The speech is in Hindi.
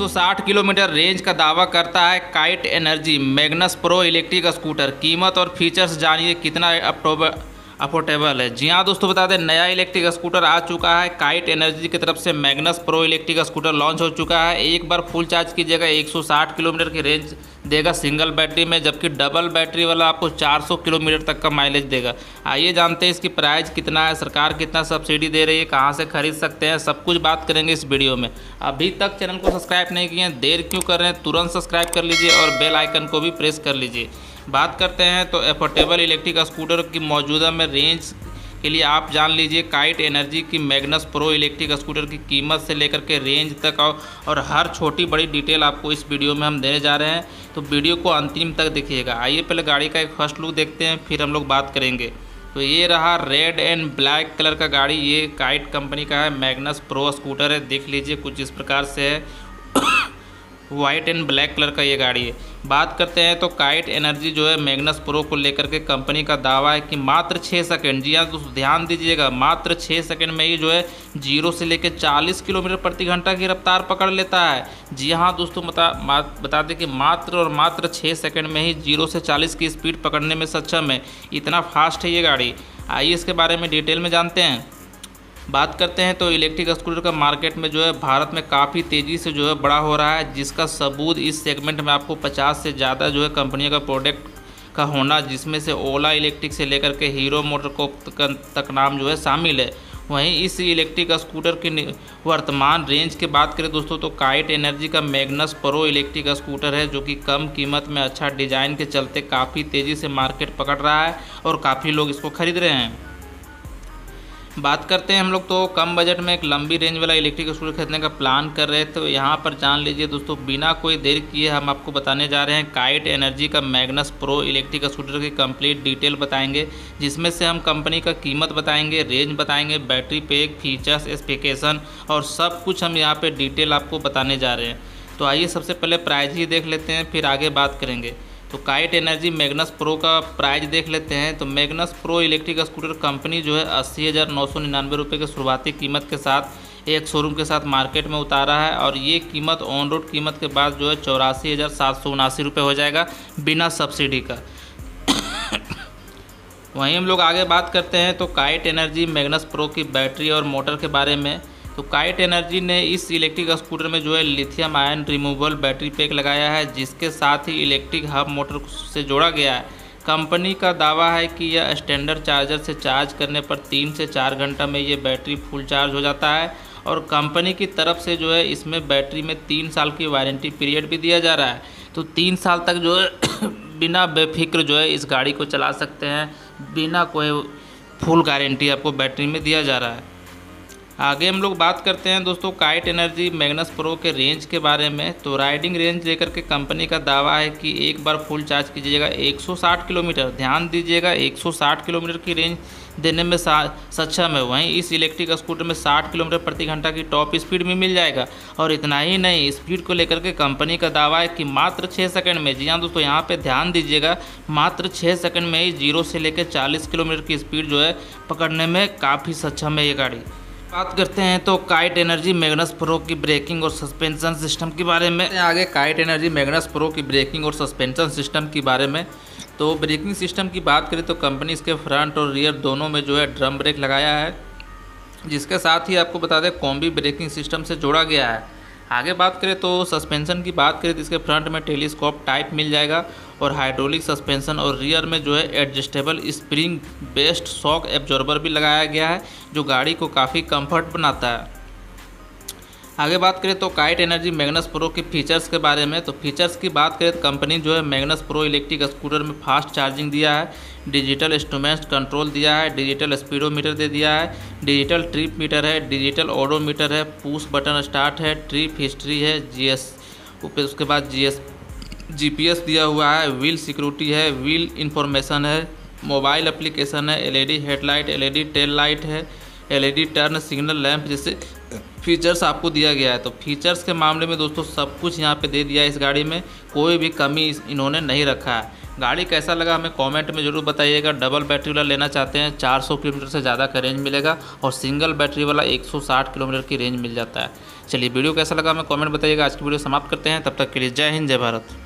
160 किलोमीटर रेंज का दावा करता है Kite Energy Magnus Pro electric scooter. कीमत और फीचर्स जानिए कितना अफोर्डेबल है। जी हाँ दोस्तों, बता दें नया इलेक्ट्रिक स्कूटर आ चुका है। काइट एनर्जी की तरफ से Magnus Pro electric scooter launch हो चुका है। एक बार फुल चार्ज कीजिएगा 160 किलोमीटर की रेंज देगा सिंगल बैटरी में, जबकि डबल बैटरी वाला आपको 400 किलोमीटर तक का माइलेज देगा। आइए जानते हैं इसकी प्राइस कितना है, सरकार कितना सब्सिडी दे रही है, कहाँ से खरीद सकते हैं, सब कुछ बात करेंगे इस वीडियो में। अभी तक चैनल को सब्सक्राइब नहीं किए हैं, देर क्यों कर रहे हैं, तुरंत सब्सक्राइब कर लीजिए और बेल आइकन को भी प्रेस कर लीजिए। बात करते हैं तो एफोर्डेबल इलेक्ट्रिक स्कूटर की मौजूदा में रेंज के लिए आप जान लीजिए काइट एनर्जी की मैग्नस प्रो इलेक्ट्रिक स्कूटर की कीमत से लेकर के रेंज तक और हर छोटी बड़ी डिटेल आपको इस वीडियो में हम देने जा रहे हैं, तो वीडियो को अंतिम तक देखिएगा। आइए पहले गाड़ी का एक फर्स्ट लुक देखते हैं, फिर हम लोग बात करेंगे। तो ये रहा रेड एंड ब्लैक कलर का गाड़ी, ये काइट कंपनी का है, मैग्नस प्रो स्कूटर है। देख लीजिए कुछ इस प्रकार से है, वाइट एंड ब्लैक कलर का ये गाड़ी है। बात करते हैं तो काइट एनर्जी जो है मैग्नस प्रो को लेकर के कंपनी का दावा है कि मात्र 6 सेकंड, जी हाँ दोस्तों ध्यान दीजिएगा, मात्र 6 सेकंड में ही जो है 0 से लेकर 40 किलोमीटर प्रति घंटा की रफ्तार पकड़ लेता है। जी हाँ दोस्तों, बता दें कि मात्र और मात्र 6 सेकंड में ही 0 से 40 की स्पीड पकड़ने में सक्षम है। इतना फास्ट है ये गाड़ी। आइए इसके बारे में डिटेल में जानते हैं। बात करते हैं तो इलेक्ट्रिक स्कूटर का मार्केट में जो है भारत में काफ़ी तेज़ी से जो है बड़ा हो रहा है, जिसका सबूत इस सेगमेंट में आपको 50 से ज़्यादा जो है कंपनियों का प्रोडक्ट का होना, जिसमें से ओला इलेक्ट्रिक से लेकर के हीरो मोटर को तक नाम जो है शामिल है। वहीं इस इलेक्ट्रिक स्कूटर की वर्तमान रेंज की बात करें दोस्तों तो काइट एनर्जी का मैग्नस प्रो इलेक्ट्रिक स्कूटर है, जो कि कम कीमत में अच्छा डिज़ाइन के चलते काफ़ी तेज़ी से मार्केट पकड़ रहा है और काफ़ी लोग इसको खरीद रहे हैं। बात करते हैं हम लोग तो कम बजट में एक लंबी रेंज वाला इलेक्ट्रिक स्कूटर खरीदने का प्लान कर रहे थे, तो यहाँ पर जान लीजिए दोस्तों, बिना कोई देर किए हम आपको बताने जा रहे हैं काइट एनर्जी का मैग्नस प्रो इलेक्ट्रिक स्कूटर की कंप्लीट डिटेल बताएंगे, जिसमें से हम कंपनी का कीमत बताएंगे, रेंज बताएंगे, बैटरी पैक, फीचर्स, स्पेसिफिकेशन और सब कुछ हम यहाँ पर डिटेल आपको बताने जा रहे हैं। तो आइए सबसे पहले प्राइस ही देख लेते हैं, फिर आगे बात करेंगे। तो काइट एनर्जी मैग्नस प्रो का प्राइस देख लेते हैं। तो Magnus Pro electric scooter company जो है 80,999 रुपये की शुरुआती कीमत के साथ एक शोरूम के साथ मार्केट में उतारा है, और ये कीमत ऑन रोड कीमत के बाद जो है 84,779 रुपये हो जाएगा बिना सब्सिडी का। वहीं हम लोग आगे बात करते हैं तो काइट एनर्जी मैग्नस प्रो की बैटरी और मोटर के बारे में। तो काइट एनर्जी ने इस इलेक्ट्रिक स्कूटर में जो है lithium ion removable battery pack लगाया है, जिसके साथ ही इलेक्ट्रिक हब मोटर से जोड़ा गया है। कंपनी का दावा है कि यह स्टैंडर्ड चार्जर से चार्ज करने पर 3 से 4 घंटा में ये बैटरी फुल चार्ज हो जाता है, और कंपनी की तरफ से जो है इसमें बैटरी में 3 साल की वारंटी पीरियड भी दिया जा रहा है। तो 3 साल तक जो है बिना बेफिक्र जो है इस गाड़ी को चला सकते हैं, बिना कोई फुल गारंटी आपको बैटरी में दिया जा रहा है। आगे हम लोग बात करते हैं दोस्तों काइट एनर्जी मैग्नस प्रो के रेंज के बारे में। तो राइडिंग रेंज लेकर के कंपनी का दावा है कि एक बार फुल चार्ज कीजिएगा 160 किलोमीटर, ध्यान दीजिएगा 160 किलोमीटर की रेंज देने में सक्षम है। वहीं इस इलेक्ट्रिक स्कूटर में 60 किलोमीटर प्रति घंटा की टॉप स्पीड भी मिल जाएगा। और इतना ही नहीं, स्पीड को लेकर के कंपनी का दावा है कि मात्र 6 सेकंड में, जी हाँ दोस्तों यहाँ पे ध्यान दीजिएगा, मात्र 6 सेकंड में ही 0 से लेकर 40 किलोमीटर की स्पीड जो है पकड़ने में काफ़ी सक्षम है ये गाड़ी। बात करते हैं तो काइट एनर्जी मैग्नस प्रो की ब्रेकिंग और सस्पेंशन सिस्टम के बारे में। आगे काइट एनर्जी मैग्नस प्रो की ब्रेकिंग और सस्पेंशन सिस्टम के बारे में। तो ब्रेकिंग सिस्टम की बात करें तो कंपनी इसके फ्रंट और रियर दोनों में जो है ड्रम ब्रेक लगाया है, जिसके साथ ही आपको बता दें कॉम्बी ब्रेकिंग सिस्टम से जोड़ा गया है। आगे बात करें तो सस्पेंशन की बात करें तो इसके फ्रंट में टेलीस्कोप टाइप मिल जाएगा और हाइड्रोलिक सस्पेंशन, और रियर में जो है adjustable spring based shock absorber भी लगाया गया है, जो गाड़ी को काफ़ी कंफर्ट बनाता है। आगे बात करें तो काइट एनर्जी मैग्नस प्रो के फीचर्स के बारे में। तो फीचर्स की बात करें तो कंपनी जो है मैग्नस प्रो इलेक्ट्रिक स्कूटर में फास्ट चार्जिंग दिया है, डिजिटल इंस्ट्रूमेंट्स कंट्रोल दिया है, डिजिटल स्पीडोमीटर दे दिया है, डिजिटल ट्रिप मीटर है, डिजिटल ओडोमीटर है, पुश बटन स्टार्ट है, ट्रिप हिस्ट्री है, उसके बाद GPS दिया हुआ है, व्हील सिक्योरिटी है, व्हील इंफॉर्मेशन है, मोबाइल एप्लीकेशन है, LED headlight, LED tail light है, LED टर्न सिग्नल लैंप जैसे फीचर्स आपको दिया गया है। तो फीचर्स के मामले में दोस्तों सब कुछ यहाँ पे दे दिया है इस गाड़ी में, कोई भी कमी इन्होंने नहीं रखा है। गाड़ी कैसा लगा हमें कमेंट में ज़रूर बताइएगा। डबल बैटरी वाला लेना चाहते हैं 400 किलोमीटर से ज़्यादा का रेंज मिलेगा और सिंगल बैटरी वाला 160 किलोमीटर की रेंज मिल जाता है। चलिए वीडियो कैसा लगा हमें कमेंट बताइएगा। आज की वीडियो समाप्त करते हैं, तब तक के लिए जय हिंद जय भारत।